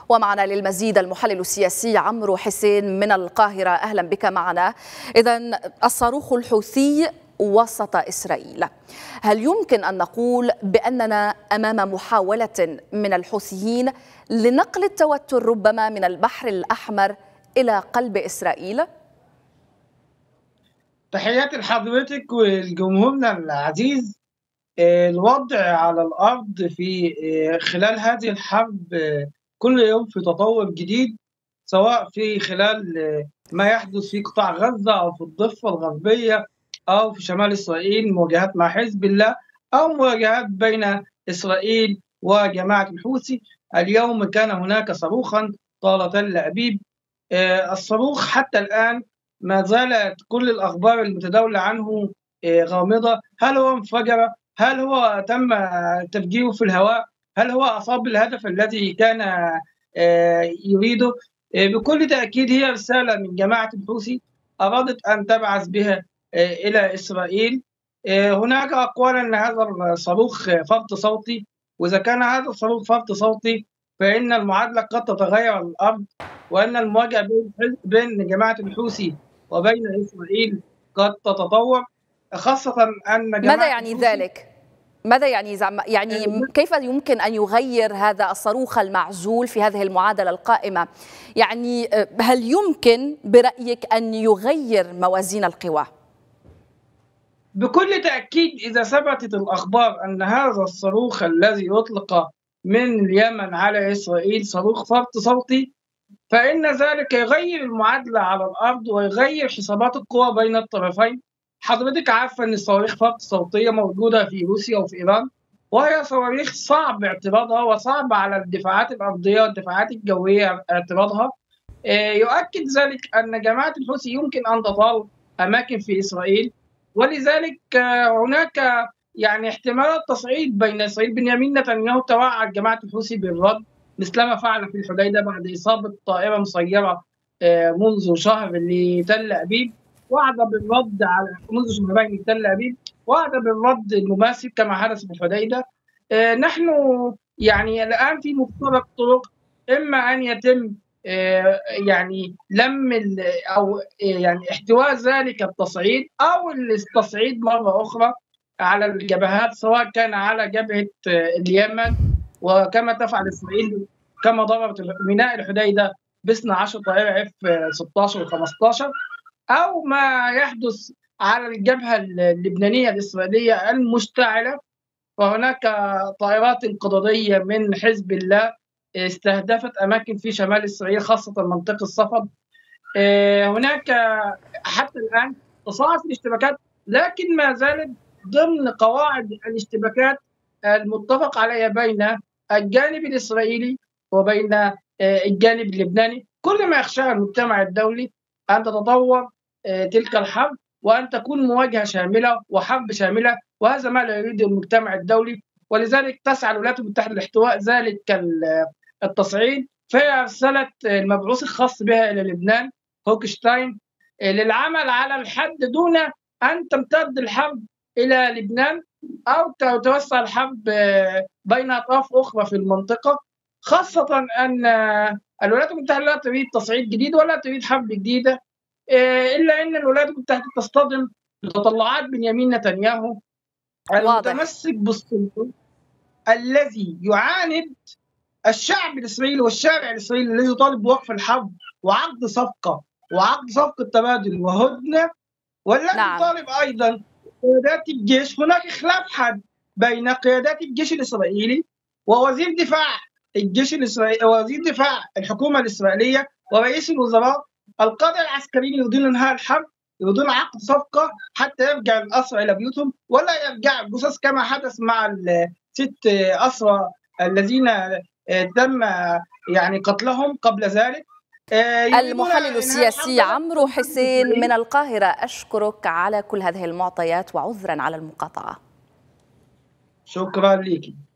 ومعنا للمزيد المحلل السياسي عمرو حسين من القاهرة. أهلا بك معنا. إذن الصاروخ الحوثي وسط إسرائيل، هل يمكن أن نقول بأننا أمام محاولة من الحوثيين لنقل التوتر ربما من البحر الأحمر إلى قلب إسرائيل؟ تحياتي لحضرتك ولجمهورنا العزيز. الوضع على الأرض في خلال هذه الحرب كل يوم في تطور جديد، سواء في خلال ما يحدث في قطاع غزة أو في الضفة الغربية أو في شمال إسرائيل، مواجهات مع حزب الله أو مواجهات بين إسرائيل وجماعة الحوثي. اليوم كان هناك صاروخا طال تل أبيب. الصاروخ حتى الآن ما زالت كل الأخبار المتداولة عنه غامضة. هل هو انفجر؟ هل هو تم تفجيره في الهواء؟ هل هو أصاب الهدف الذي كان يريده؟ بكل تأكيد هي رسالة من جماعة الحوثي أرادت أن تبعث بها إلى إسرائيل. هناك أقوال أن هذا الصاروخ فرط صوتي، وإذا كان هذا الصاروخ فرط صوتي فإن المعادلة قد تتغير على الأرض، وأن المواجهة بين جماعة الحوثي وبين إسرائيل قد تتطور، خاصة أن جماعة ماذا يعني ذلك؟ ماذا يعني كيف يمكن أن يغير هذا الصاروخ المعزول في هذه المعادلة القائمة؟ يعني هل يمكن برأيك أن يغير موازين القوى؟ بكل تأكيد إذا ثبتت الأخبار أن هذا الصاروخ الذي يطلق من اليمن على إسرائيل صاروخ فرط صوتي، فإن ذلك يغير المعادلة على الأرض ويغير حسابات القوى بين الطرفين. حضرتك عارفة أن الصواريخ فرط صوتية موجودة في روسيا وفي إيران، وهي صواريخ صعب اعتراضها وصعب على الدفاعات الأرضية والدفاعات الجوية اعتراضها. يؤكد ذلك أن جماعة الحوثي يمكن أن تطال أماكن في إسرائيل، ولذلك هناك يعني احتمال تصعيد بين إسرائيل. بنيامين نتنياهو توعد جماعة الحوثي بالرد مثلما فعل في الحديدة بعد إصابة طائرة مسيرة منذ شهر لتل أبيب، وعد بالرد على منذ شهرين لتل أبيب، وعد بالرد المماثل كما حدث في الحديدة. نحن يعني الآن في مفترق طرق، إما أن يتم يعني لم أو يعني احتواء ذلك التصعيد أو التصعيد مرة أخرى على الجبهات، سواء كان على جبهة اليمن وكما تفعل إسرائيل كما ضربت ميناء الحديدة ب 12 طائرة F-16 و15، أو ما يحدث على الجبهة اللبنانية الإسرائيلية المشتعلة، وهناك طائرات انقضاضية من حزب الله استهدفت أماكن في شمال إسرائيل خاصة منطقة صفد. هناك حتى الآن تصاعد الاشتباكات، لكن ما زالت ضمن قواعد الاشتباكات المتفق عليها بين الجانب الإسرائيلي وبين الجانب اللبناني. كل ما يخشاه المجتمع الدولي أن تتطور تلك الحرب وأن تكون مواجهة شاملة وحرب شاملة، وهذا ما لا يريده المجتمع الدولي، ولذلك تسعى الولايات المتحدة لاحتواء ذلك التصعيد. فهي أرسلت المبعوث الخاص بها إلى لبنان هوكشتاين للعمل على الحد دون أن تمتد الحرب إلى لبنان أو توسع الحرب بين أطراف أخرى في المنطقة، خاصة أن الولايات المتحدة لا تريد تصعيد جديد ولا تريد حرب جديدة، إلا أن الولايات المتحدة تصطدم بتطلعات بنيامين نتنياهو المتمسك بالسلطة، الذي يعاند الشعب الإسرائيلي والشارع الإسرائيلي الذي يطالب بوقف الحرب وعقد صفقة تبادل وهدنة، والذي يطالب أيضا قيادات الجيش. هناك خلاف حاد بين قيادات الجيش الإسرائيلي ووزير دفاع الجيش الإسرائيلي ووزير دفاع الحكومة الإسرائيلية ورئيس الوزراء. القادة العسكريين يريدون انهاء الحرب، يريدون عقد صفقة حتى يرجع الأسرى إلى بيوتهم ولا يرجع الجثث كما حدث مع الست أسرى الذين تم يعني قتلهم قبل ذلك. المحلل السياسي عمرو حسين من القاهرة، أشكرك على كل هذه المعطيات وعذرا على المقاطعة. شكرا لك.